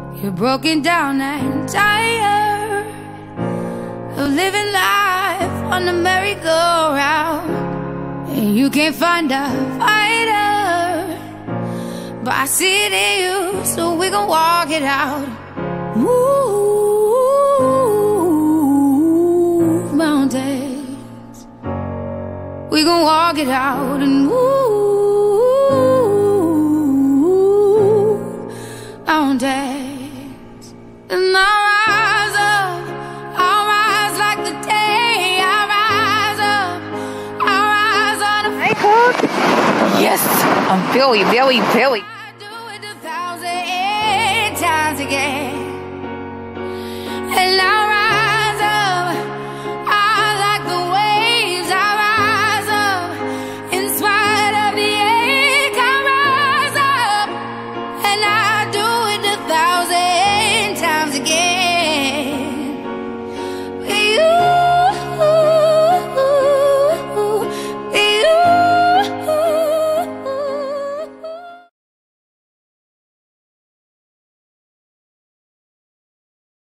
You're broken down and tired of living life on the merry-go-round, and you can't find a fighter, but I see it in you, so we gon' walk it out. Move mountains, we gon' walk it out and move mountains. And I'll rise up, I'll rise like the day. I'll rise up, I'll rise on a Hey, Cook. Yes, I'm Billy. I do it 1,000 times again.